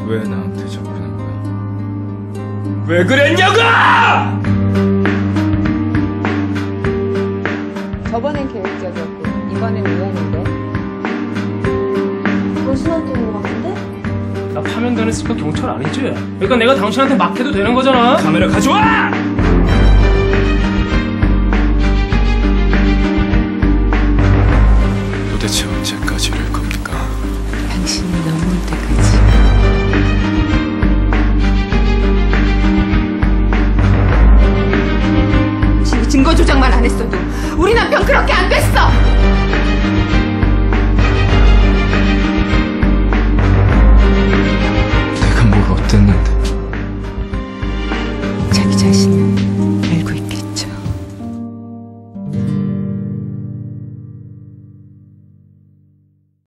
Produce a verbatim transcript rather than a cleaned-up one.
왜 나한테 접근한 거야? 왜 그랬냐고! 저번엔 계획적이었고 이번엔 우연인데. 당신한테 온 것 같은데? 나 파면 다녔으니까 경찰 아니지? 그러니까 내가 당신한테 막해도 되는 거잖아. 카메라 가져와! 도대체 언제까지 이럴 겁니까? 당신이 넘어올 때까지. 증거 조작만 안 했어도 우리 남편 그렇게 안 됐어!